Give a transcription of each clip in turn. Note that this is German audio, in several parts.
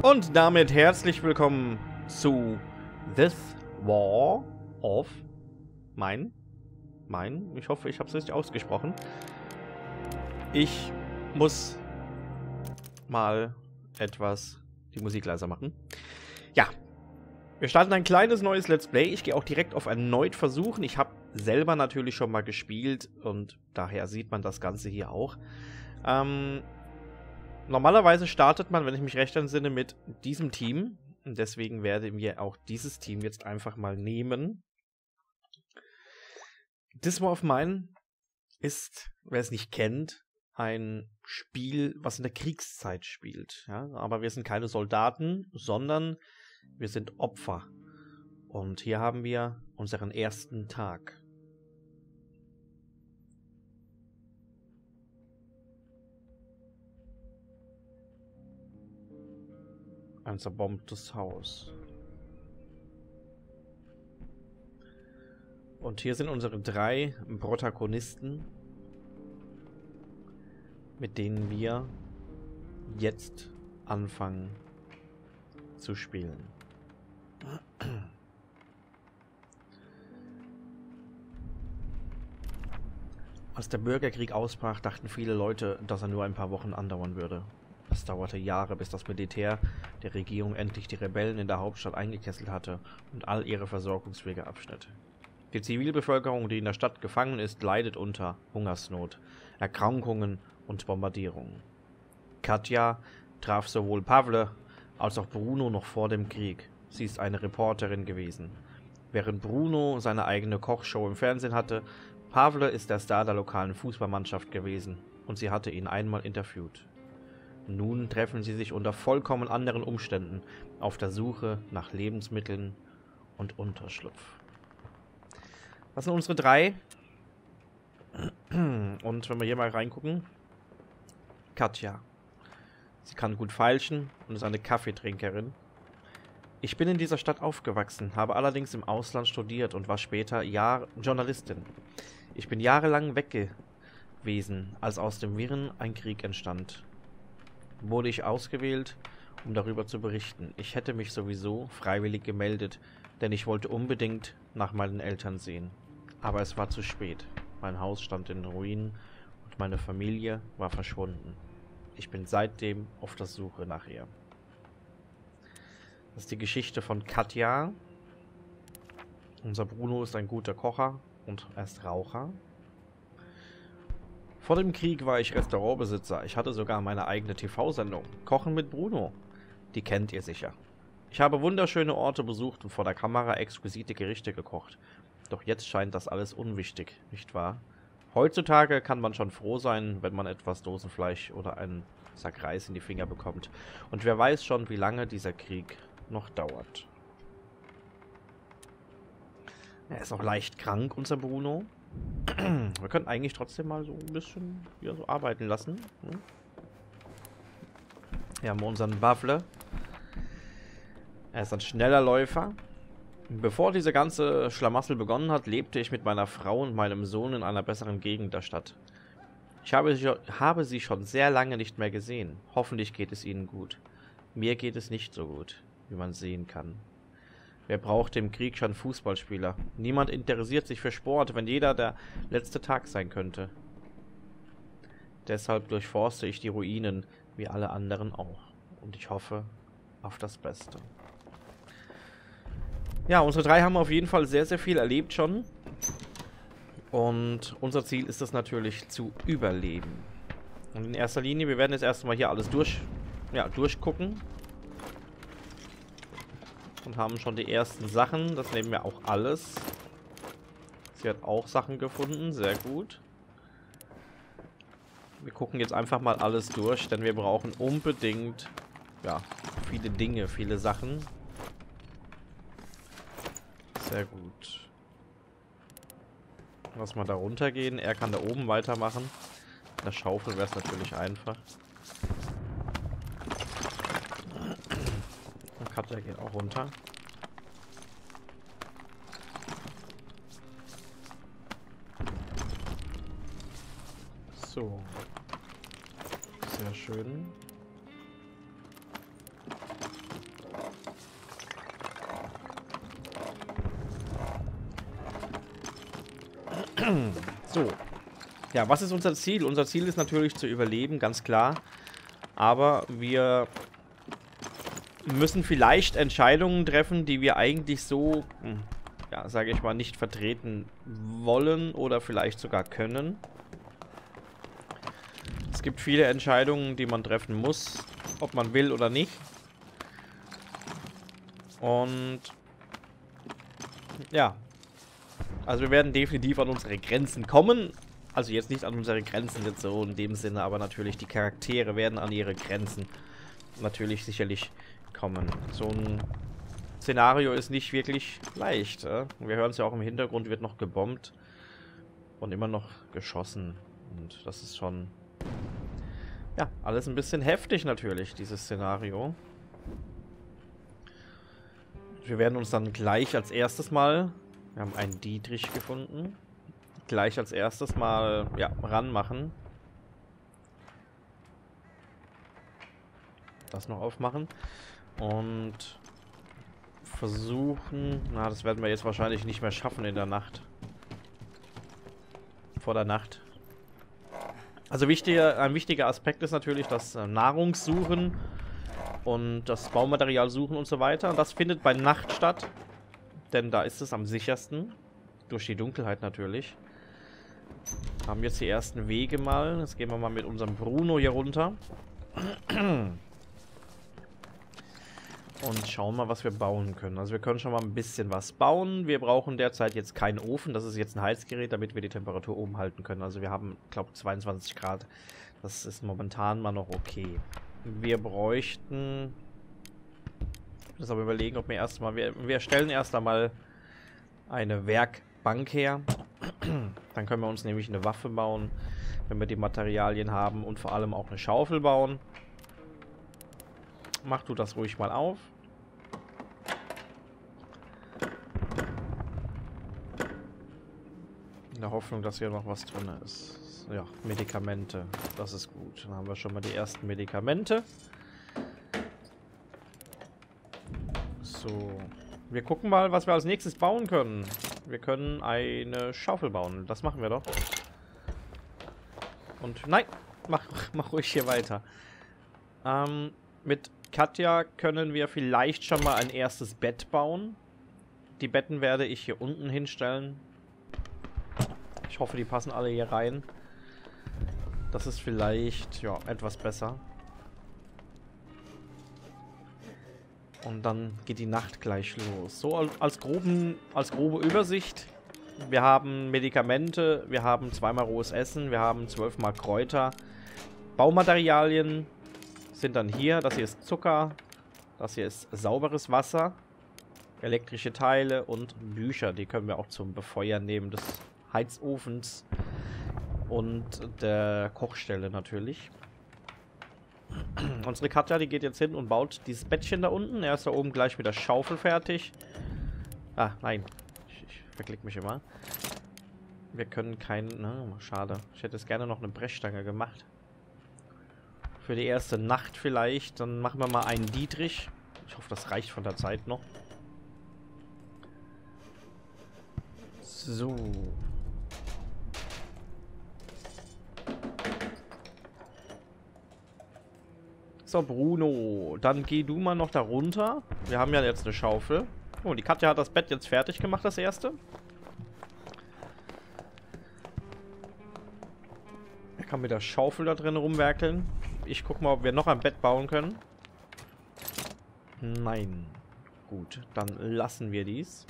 Und damit herzlich willkommen zu This War of Mine. Ich hoffe, ich habe es richtig ausgesprochen. Ich muss mal etwas die Musik leiser machen. Ja, wir starten ein kleines neues Let's Play. Ich gehe auch direkt auf erneut versuchen. Ich habe selber natürlich schon mal gespielt und daher sieht man das Ganze hier auch. Normalerweise startet man, wenn ich mich recht entsinne, mit diesem Team. Und deswegen werden wir auch dieses Team jetzt einfach mal nehmen. This War of Mine ist, wer es nicht kennt, ein Spiel, was in der Kriegszeit spielt. Ja? Aber wir sind keine Soldaten, sondern wir sind Opfer. Und hier haben wir unseren ersten Tag. Ein zerbombtes Haus. Und hier sind unsere 3 Protagonisten, mit denen wir jetzt anfangen zu spielen. Als der Bürgerkrieg ausbrach, dachten viele Leute, dass er nur ein paar Wochen andauern würde. Es dauerte Jahre, bis das Militär der Regierung endlich die Rebellen in der Hauptstadt eingekesselt hatte und all ihre Versorgungswege abschnitt. Die Zivilbevölkerung, die in der Stadt gefangen ist, leidet unter Hungersnot, Erkrankungen und Bombardierungen. Katja traf sowohl Pavle als auch Bruno noch vor dem Krieg. Sie ist eine Reporterin gewesen. Während Bruno seine eigene Kochshow im Fernsehen hatte, Pavle ist der Star der lokalen Fußballmannschaft gewesen und sie hatte ihn einmal interviewt. Nun treffen sie sich unter vollkommen anderen Umständen auf der Suche nach Lebensmitteln und Unterschlupf. Das sind unsere 3. Und wenn wir hier mal reingucken, Katja. Sie kann gut feilschen und ist eine Kaffeetrinkerin. Ich bin in dieser Stadt aufgewachsen, habe allerdings im Ausland studiert und war später Journalistin. Ich bin jahrelang weg gewesen, als aus dem Wirren ein Krieg entstand. Wurde ich ausgewählt, um darüber zu berichten. Ich hätte mich sowieso freiwillig gemeldet, denn ich wollte unbedingt nach meinen Eltern sehen. Aber es war zu spät. Mein Haus stand in Ruinen und meine Familie war verschwunden. Ich bin seitdem auf der Suche nach ihr. Das ist die Geschichte von Katja. Unser Bruno ist ein guter Kocher und er ist Raucher. Vor dem Krieg war ich Restaurantbesitzer. Ich hatte sogar meine eigene TV-Sendung. Kochen mit Bruno. Die kennt ihr sicher. Ich habe wunderschöne Orte besucht und vor der Kamera exquisite Gerichte gekocht. Doch jetzt scheint das alles unwichtig, nicht wahr? Heutzutage kann man schon froh sein, wenn man etwas Dosenfleisch oder einen Sack Reis in die Finger bekommt. Und wer weiß schon, wie lange dieser Krieg noch dauert. Er ist auch leicht krank, unser Bruno. Wir könnten eigentlich trotzdem mal so ein bisschen hier so arbeiten lassen. Hier haben wir unseren Wafle. Er ist ein schneller Läufer. Bevor diese ganze Schlamassel begonnen hat, lebte ich mit meiner Frau und meinem Sohn in einer besseren Gegend der Stadt. Ich habe sie schon sehr lange nicht mehr gesehen. Hoffentlich geht es ihnen gut. Mir geht es nicht so gut, wie man sehen kann. Wer braucht im Krieg schon Fußballspieler? Niemand interessiert sich für Sport, wenn jeder der letzte Tag sein könnte. Deshalb durchforste ich die Ruinen, wie alle anderen auch. Und ich hoffe auf das Beste. Ja, unsere 3 haben auf jeden Fall sehr, sehr viel erlebt schon. Und unser Ziel ist es natürlich zu überleben. Und in erster Linie, wir werden jetzt erstmal hier alles durchgucken. Und haben schon die ersten Sachen. Das nehmen wir auch alles. Sie hat auch Sachen gefunden. Sehr gut. Wir gucken jetzt einfach mal alles durch, denn wir brauchen unbedingt, ja, viele Dinge, viele Sachen. Sehr gut. Lass mal da runtergehen. Er kann da oben weitermachen. Mit der Schaufel wäre es natürlich einfach. Und Katja geht auch runter. So. Sehr schön. So. Ja, was ist unser Ziel? Unser Ziel ist natürlich zu überleben, ganz klar. Aber wir müssen vielleicht Entscheidungen treffen, die wir eigentlich so, ja, sage ich mal, nicht vertreten wollen oder vielleicht sogar können. Es gibt viele Entscheidungen, die man treffen muss, ob man will oder nicht. Und ja, also wir werden definitiv an unsere Grenzen kommen. Also jetzt nicht an unsere Grenzen jetzt so in dem Sinne, aber natürlich die Charaktere werden an ihre Grenzen natürlich sicherlich kommen. So ein Szenario ist nicht wirklich leicht. Wir hören es ja auch im Hintergrund, wird noch gebombt und immer noch geschossen. Und das ist schon, ja, alles ein bisschen heftig natürlich, dieses Szenario. Wir werden uns dann gleich als erstes mal, wir haben einen Dietrich gefunden, gleich als erstes mal, ja, ranmachen. Das noch aufmachen. Und versuchen, na, das werden wir jetzt wahrscheinlich nicht mehr schaffen in der Nacht. Vor der Nacht. Also ein wichtiger Aspekt ist natürlich das Nahrungssuchen und das Baumaterial suchen und so weiter. Das findet bei Nacht statt, denn da ist es am sichersten. Durch die Dunkelheit natürlich. Haben jetzt die ersten Wege mal. Jetzt gehen wir mal mit unserem Bruno hier runter. Und schauen mal, was wir bauen können. Also wir können schon mal ein bisschen was bauen. Wir brauchen derzeit jetzt keinen Ofen. Das ist jetzt ein Heizgerät, damit wir die Temperatur oben halten können. Also wir haben, glaube ich, 22 Grad. Das ist momentan mal noch okay. Wir bräuchten... Ich muss aber überlegen, ob wir erstmal... Wir stellen erst einmal eine Werkbank her. Dann können wir uns nämlich eine Waffe bauen, wenn wir die Materialien haben. Und vor allem auch eine Schaufel bauen. Mach du das ruhig mal auf. In der Hoffnung, dass hier noch was drin ist. Ja, Medikamente. Das ist gut. Dann haben wir schon mal die ersten Medikamente. So. Wir gucken mal, was wir als nächstes bauen können. Wir können eine Schaufel bauen. Das machen wir doch. Und nein, mach ruhig hier weiter. Mit Katja können wir vielleicht schon mal ein erstes Bett bauen. Die Betten werde ich hier unten hinstellen. Ich hoffe, die passen alle hier rein. Das ist vielleicht, ja, etwas besser. Und dann geht die Nacht gleich los. So, als grobe Übersicht. Wir haben Medikamente, wir haben 2-mal rohes Essen, wir haben 12-mal Kräuter. Baumaterialien sind dann hier. Das hier ist Zucker. Das hier ist sauberes Wasser. Elektrische Teile und Bücher. Die können wir auch zum Befeuern nehmen des Heizofens und der Kochstelle natürlich. Unsere Katja, die geht jetzt hin und baut dieses Bettchen da unten. Er ist da oben gleich mit der Schaufel fertig. Ah, nein. Ich verklick mich immer. Wir können keinen... Na, schade. Ich hätte jetzt gerne noch eine Brechstange gemacht. Für die erste Nacht vielleicht. Dann machen wir mal einen Dietrich. Ich hoffe, das reicht von der Zeit noch. So. So, Bruno. Dann geh du mal noch da runter. Wir haben ja jetzt eine Schaufel. Oh, die Katja hat das Bett jetzt fertig gemacht, das erste. Er kann mit der Schaufel da drin rumwerkeln. Ich guck mal, ob wir noch ein Bett bauen können. Nein. Gut, dann lassen wir dies.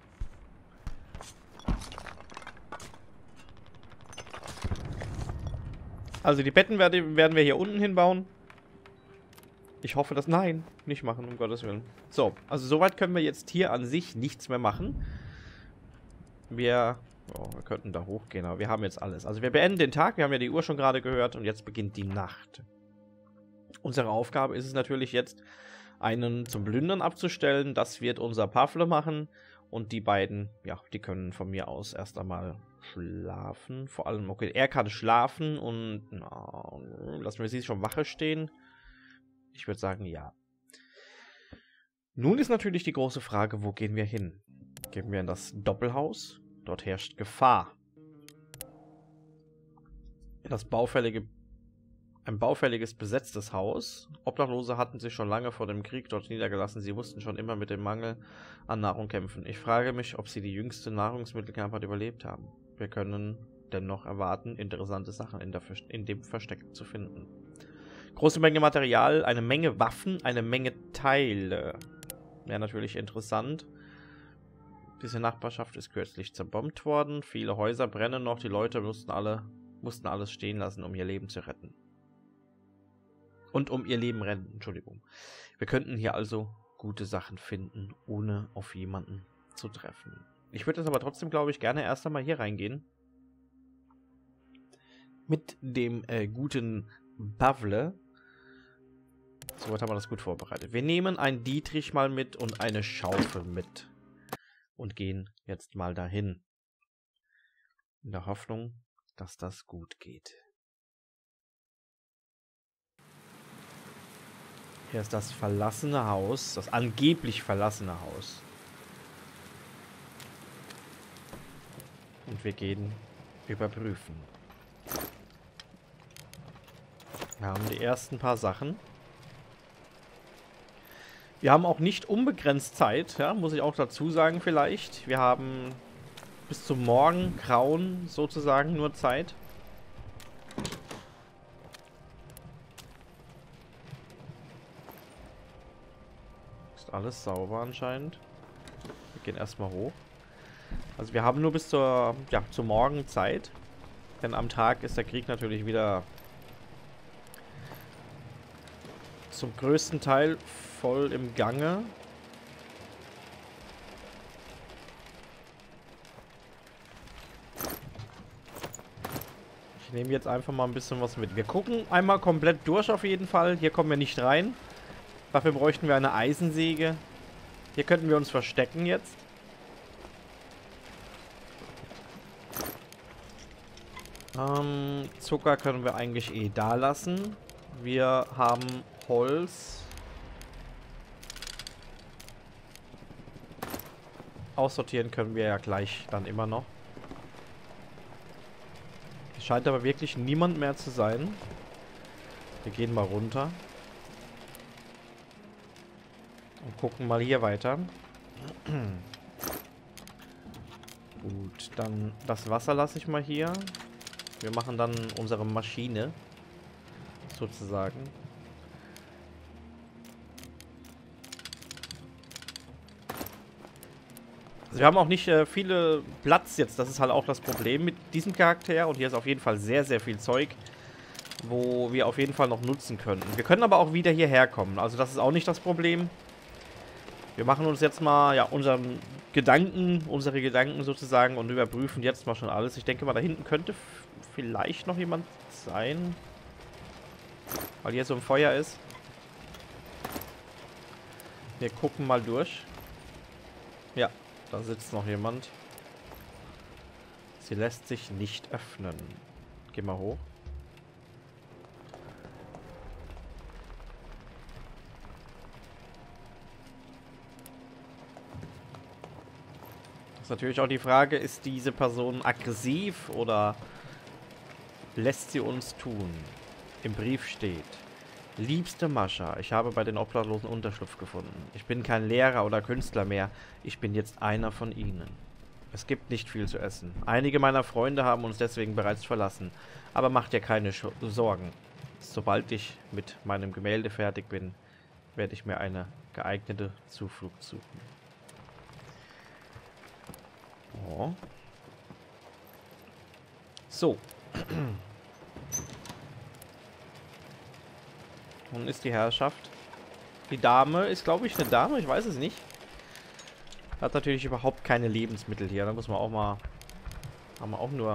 Also die Betten werden wir hier unten hinbauen. Ich hoffe, dass... Nein, nicht machen, um Gottes Willen. So, also soweit können wir jetzt hier an sich nichts mehr machen. Wir könnten da hochgehen, aber wir haben jetzt alles. Also wir beenden den Tag, wir haben ja die Uhr schon gerade gehört und jetzt beginnt die Nacht. Unsere Aufgabe ist es natürlich jetzt, einen zum Plündern abzustellen. Das wird unser Pavle machen. Und die beiden, ja, die können von mir aus erst einmal schlafen. Vor allem, okay, er kann schlafen und lassen wir sie schon Wache stehen. Ich würde sagen, ja. Nun ist natürlich die große Frage, wo gehen wir hin? Gehen wir in das Doppelhaus? Dort herrscht Gefahr. Ein baufälliges, besetztes Haus. Obdachlose hatten sich schon lange vor dem Krieg dort niedergelassen. Sie mussten schon immer mit dem Mangel an Nahrung kämpfen. Ich frage mich, ob sie die jüngste Nahrungsmittelkrankheit überlebt haben. Wir können dennoch erwarten, interessante Sachen in dem Versteck zu finden. Große Menge Material, eine Menge Waffen, eine Menge Teile. Wäre natürlich interessant. Diese Nachbarschaft ist kürzlich zerbombt worden. Viele Häuser brennen noch. Die Leute mussten alles stehen lassen, um ihr Leben zu retten. Und um ihr Leben retten, Entschuldigung. Wir könnten hier also gute Sachen finden, ohne auf jemanden zu treffen. Ich würde jetzt aber trotzdem, glaube ich, gerne erst einmal hier reingehen. Mit dem guten Bavle. Soweit haben wir das gut vorbereitet. Wir nehmen einen Dietrich mal mit und eine Schaufel mit. Und gehen jetzt mal dahin. In der Hoffnung, dass das gut geht. Hier ist das verlassene Haus, das angeblich verlassene Haus. Und wir gehen überprüfen. Wir haben die ersten paar Sachen. Wir haben auch nicht unbegrenzt Zeit, ja, muss ich auch dazu sagen vielleicht. Wir haben bis zum Morgengrauen sozusagen nur Zeit. Ist alles sauber anscheinend. Wir gehen erstmal hoch. Also wir haben nur bis zur Morgen Zeit. Denn am Tag ist der Krieg natürlich wieder zum größten Teil voll im Gange. Ich nehme jetzt einfach mal ein bisschen was mit. Wir gucken einmal komplett durch auf jeden Fall. Hier kommen wir nicht rein. Dafür bräuchten wir eine Eisensäge. Hier könnten wir uns verstecken jetzt. Zucker können wir eigentlich eh da lassen. Wir haben Holz. Aussortieren können wir ja gleich dann immer noch. Es scheint aber wirklich niemand mehr zu sein. Wir gehen mal runter. Und gucken mal hier weiter. Gut, dann das Wasser lasse ich mal hier. Wir machen dann unsere Maschine. Sozusagen. Also wir haben auch nicht viele Platz jetzt. Das ist halt auch das Problem mit diesem Charakter. Und hier ist auf jeden Fall sehr, sehr viel Zeug, wo wir auf jeden Fall noch nutzen können. Wir können aber auch wieder hierher kommen. Also das ist auch nicht das Problem. Wir machen uns jetzt mal, ja, unsere Gedanken sozusagen und überprüfen jetzt mal schon alles. Ich denke mal, da hinten könnte vielleicht noch jemand sein. Weil hier so ein Feuer ist. Wir gucken mal durch. Ja, da sitzt noch jemand. Sie lässt sich nicht öffnen. Geh mal hoch. Das ist natürlich auch die Frage, ist diese Person aggressiv oder lässt sie uns tun? Im Brief steht: Liebste Mascha, ich habe bei den Obdachlosen Unterschlupf gefunden. Ich bin kein Lehrer oder Künstler mehr. Ich bin jetzt einer von ihnen. Es gibt nicht viel zu essen. Einige meiner Freunde haben uns deswegen bereits verlassen. Aber mach dir keine Sorgen. Sobald ich mit meinem Gemälde fertig bin, werde ich mir eine geeignete Zuflucht suchen. Oh. So. Nun ist die Herrschaft. Die Dame ist, glaube ich, eine Dame. Ich weiß es nicht. Hat natürlich überhaupt keine Lebensmittel hier. Da muss man auch mal... Haben wir auch nur...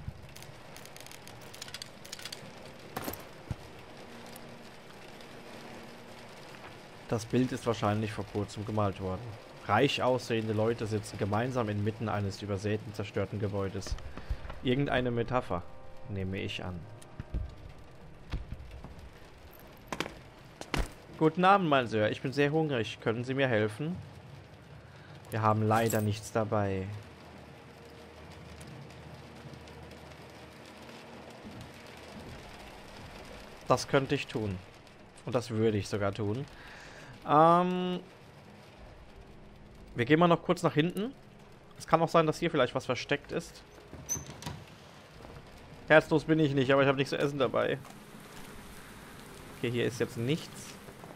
Das Bild ist wahrscheinlich vor kurzem gemalt worden. Reich aussehende Leute sitzen gemeinsam inmitten eines übersäten, zerstörten Gebäudes. Irgendeine Metapher, nehme ich an. Guten Abend, mein Sir. Ich bin sehr hungrig. Können Sie mir helfen? Wir haben leider nichts dabei. Das könnte ich tun. Und das würde ich sogar tun. Wir gehen mal noch kurz nach hinten. Es kann auch sein, dass hier vielleicht was versteckt ist. Herzlos bin ich nicht, aber ich habe nichts zu essen dabei. Okay, hier ist jetzt nichts.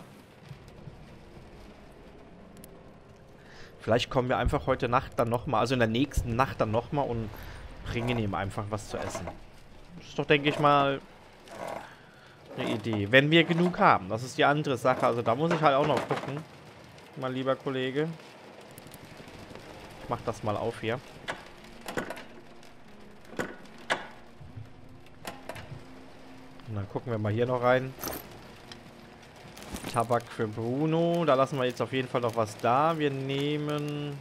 Vielleicht kommen wir einfach heute Nacht dann nochmal, also in der nächsten Nacht dann nochmal und bringen ihm einfach was zu essen. Das ist doch, denke ich mal, eine Idee. Wenn wir genug haben. Das ist die andere Sache. Also da muss ich halt auch noch gucken. Mein lieber Kollege. Ich mach das mal auf hier. Und dann gucken wir mal hier noch rein. Tabak für Bruno. Da lassen wir jetzt auf jeden Fall noch was da. Wir nehmen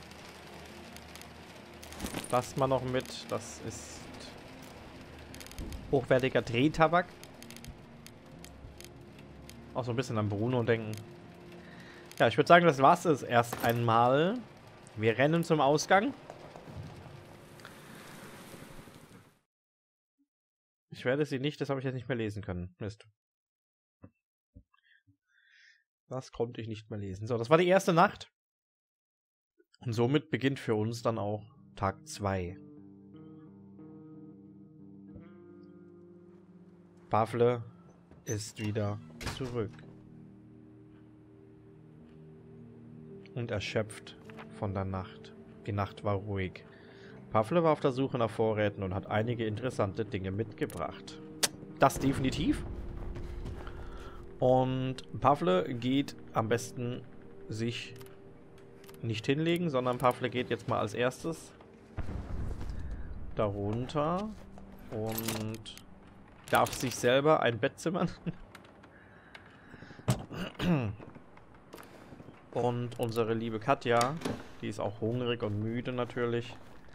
das mal noch mit. Das ist hochwertiger Drehtabak. Auch so ein bisschen an Bruno denken. Ja, ich würde sagen, das war's es erst einmal. Wir rennen zum Ausgang. Ich werde sie nicht, das habe ich jetzt nicht mehr lesen können. Mist. Das konnte ich nicht mehr lesen. So, das war die erste Nacht. Und somit beginnt für uns dann auch Tag 2. Pavle ist wieder zurück. Und erschöpft von der Nacht. Die Nacht war ruhig. Pavle war auf der Suche nach Vorräten und hat einige interessante Dinge mitgebracht. Das definitiv. Und Pavle geht am besten sich nicht hinlegen, sondern Pavle geht jetzt mal als erstes darunter und darf sich selber ein Bett zimmern. Und unsere liebe Katja, die ist auch hungrig und müde natürlich,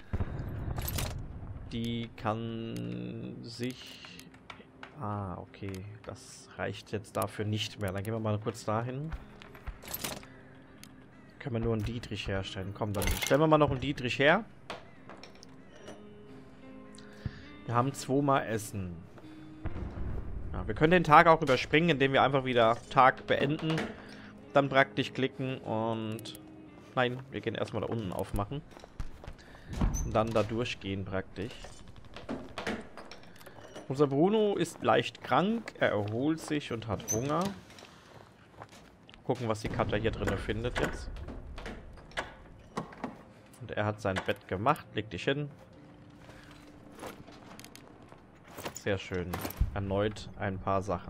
die kann sich... Ah, okay, das reicht jetzt dafür nicht mehr. Dann gehen wir mal kurz dahin. Können wir nur einen Dietrich herstellen. Komm, dann stellen wir mal noch einen Dietrich her. Wir haben 2-mal Essen. Ja, wir können den Tag auch überspringen, indem wir einfach wieder Tag beenden. Dann praktisch klicken und... Nein, wir gehen erstmal da unten aufmachen. Und dann da durchgehen praktisch. Unser Bruno ist leicht krank. Er erholt sich und hat Hunger. Gucken, was die Katja hier drin findet jetzt. Und er hat sein Bett gemacht. Leg dich hin. Sehr schön. Erneut ein paar Sachen.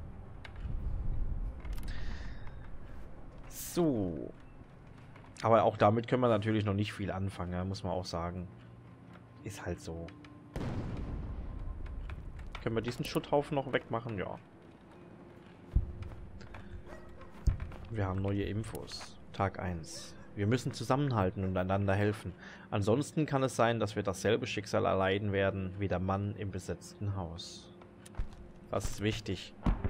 So. Aber auch damit können wir natürlich noch nicht viel anfangen, muss man auch sagen. Ist halt so. Können wir diesen Schutthaufen noch wegmachen? Ja. Wir haben neue Infos. Tag 1. Wir müssen zusammenhalten und einander helfen. Ansonsten kann es sein, dass wir dasselbe Schicksal erleiden werden wie der Mann im besetzten Haus. Das ist wichtig.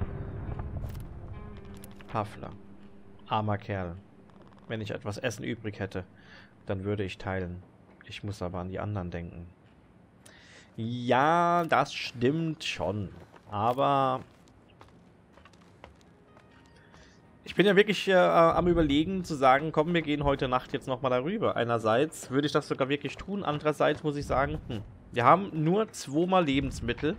Pavle. Armer Kerl. Wenn ich etwas Essen übrig hätte, dann würde ich teilen. Ich muss aber an die anderen denken. Ja, das stimmt schon. Aber ich bin ja wirklich am Überlegen zu sagen, komm, wir gehen heute Nacht jetzt nochmal darüber. Einerseits würde ich das sogar wirklich tun. Andererseits muss ich sagen, wir haben nur 2-mal Lebensmittel.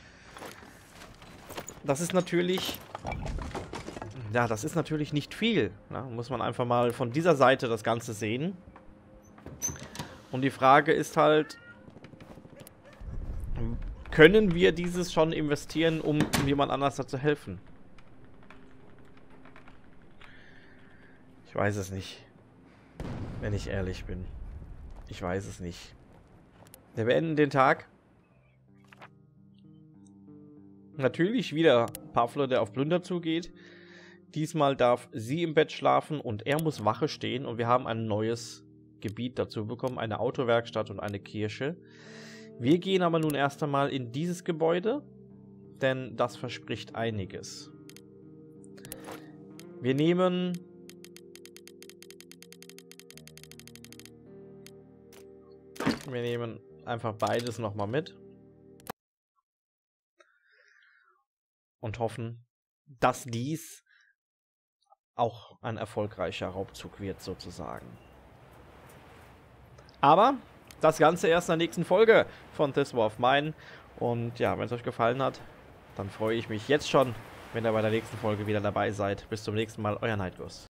Das ist natürlich... Ja, das ist natürlich nicht viel. Ja, muss man einfach mal von dieser Seite das Ganze sehen. Und die Frage ist halt... Können wir dieses schon investieren, um jemand anders dazu helfen? Ich weiß es nicht. Wenn ich ehrlich bin. Ich weiß es nicht. Wir beenden den Tag. Natürlich wieder Pavle, der auf Plünder zugeht. Diesmal darf sie im Bett schlafen und er muss Wache stehen. Und wir haben ein neues Gebiet dazu bekommen. Eine Autowerkstatt und eine Kirche. Wir gehen aber nun erst einmal in dieses Gebäude, denn das verspricht einiges. Wir nehmen einfach beides nochmal mit. und hoffen, dass dies auch ein erfolgreicher Raubzug wird, sozusagen. Aber das Ganze erst in der nächsten Folge von This War of Mine. Und ja, wenn es euch gefallen hat, dann freue ich mich jetzt schon, wenn ihr bei der nächsten Folge wieder dabei seid. Bis zum nächsten Mal, euer Nightghost.